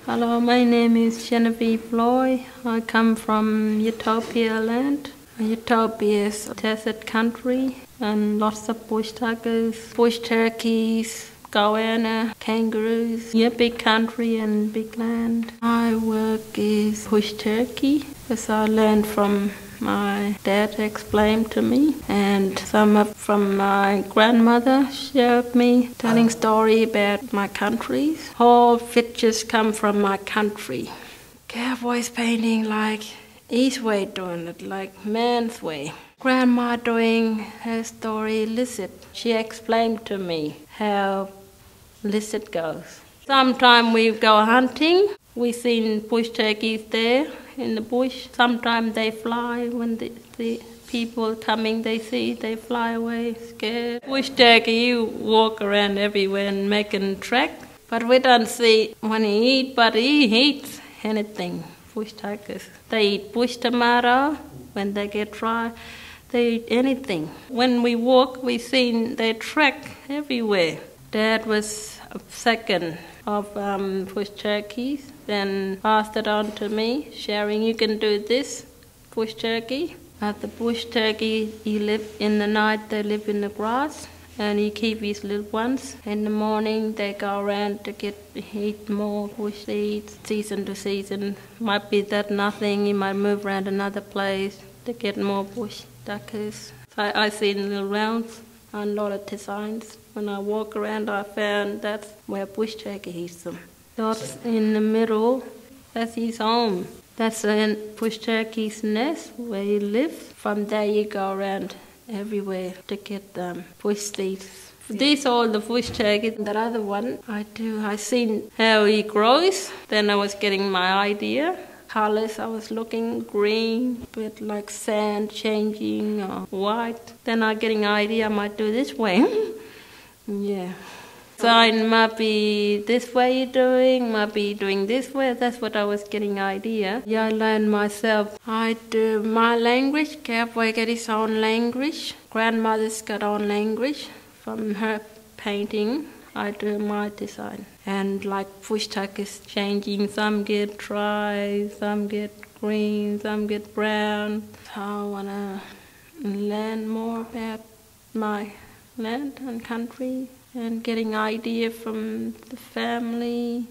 Hello, my name is Genevieve. I come from Utopia land. Utopia is a desert country and lots of bush tigers, bush turkeys, goanna, kangaroos. Yeah, big country and big land. My work is bush turkey because I learned from my dad explained to me, and some from my grandmother showed me, telling story about my countries. All pictures come from my country. Cowboys painting like East way doing it, like man's way. Grandma doing her story lizard. She explained to me how lizard goes. Sometimes we go hunting. We seen bush turkeys there in the bush. Sometimes they fly when the people coming, they see, they fly away scared. Bush turkey, you walk around everywhere and making track. But we don't see when he eat, but he eats anything. Bush tigers. They eat bush tomato when they get dry. They eat anything. When we walk, we seen they track everywhere. Dad was a second of bush turkeys, then passed it on to me, sharing you can do this bush turkey. But the bush turkey, he live in the night, they live in the grass, and he keep his little ones. In the morning, they go around to eat more bush seeds, season to season. Might be that nothing, he might move around another place to get more bush duckers. So I seen little rounds and a lot of designs. When I walk around, I found that's where bush turkey eats them. That's in the middle, that's his home. That's a bush turkey's nest where he lives. From there you go around everywhere to get bush seeds. These are all the bush turkey. That other one I seen how he grows. Then I was getting my idea. Colors, I was looking green, but like sand changing or white. Then I getting idea I might do this way. Yeah. Sign might be this way you're doing, might be doing this way. That's what I was getting idea. Yeah, I learned myself. I do my language. Cowboy got his own language. Grandmother's got own language. From her painting, I do my design. And like bush tuckers changing. Some get dry, some get green, some get brown. So I wanna learn more about my land and country, and getting idea from the family,